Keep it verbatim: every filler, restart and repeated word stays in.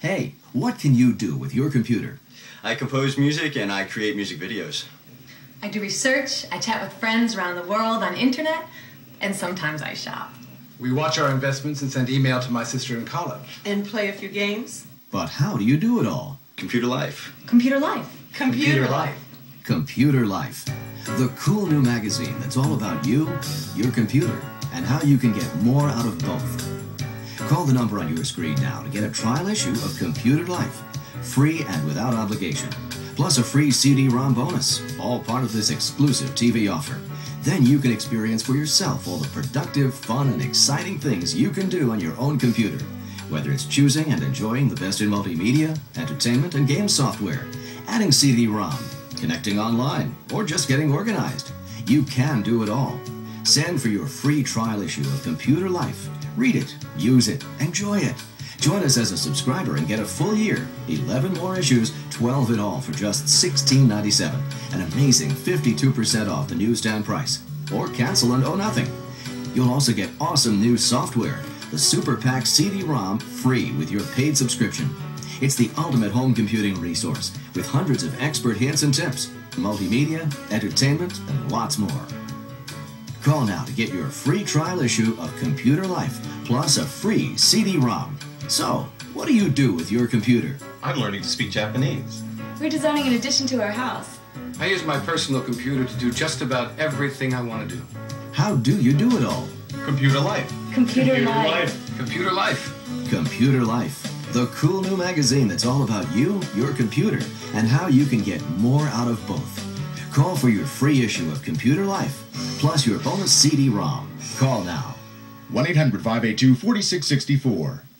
Hey, what can you do with your computer? I compose music and I create music videos. I do research, I chat with friends around the world on internet, and sometimes I shop. We watch our investments and send email to my sister in college. And play a few games. But how do you do it all? Computer Life. Computer Life. Computer Life. Computer Life, the cool new magazine that's all about you, your computer, and how you can get more out of both. Call the number on your screen now to get a trial issue of Computer Life, free and without obligation, plus a free C D ROM bonus, all part of this exclusive T V offer. Then you can experience for yourself all the productive, fun, and exciting things you can do on your own computer, whether it's choosing and enjoying the best in multimedia, entertainment, and game software, adding C D ROM, connecting online, or just getting organized. You can do it all. Send for your free trial issue of Computer Life. Read it, use it, enjoy it. Join us as a subscriber and get a full year, eleven more issues, twelve in all for just sixteen ninety-seven, an amazing fifty-two percent off the newsstand price. Or cancel and owe nothing. You'll also get awesome new software, the Super Pack C D ROM, free with your paid subscription. It's the ultimate home computing resource with hundreds of expert hints and tips, multimedia, entertainment, and lots more. Call now to get your free trial issue of Computer Life, plus a free C D ROM. So, what do you do with your computer? I'm learning to speak Japanese. We're designing an addition to our house. I use my personal computer to do just about everything I want to do. How do you do it all? Computer Life. Computer, Computer Life. Life. Computer Life. Computer Life, the cool new magazine that's all about you, your computer, and how you can get more out of both. Call for your free issue of Computer Life, plus your bonus C D ROM. Call now. one eight hundred, five eight two, four six six four.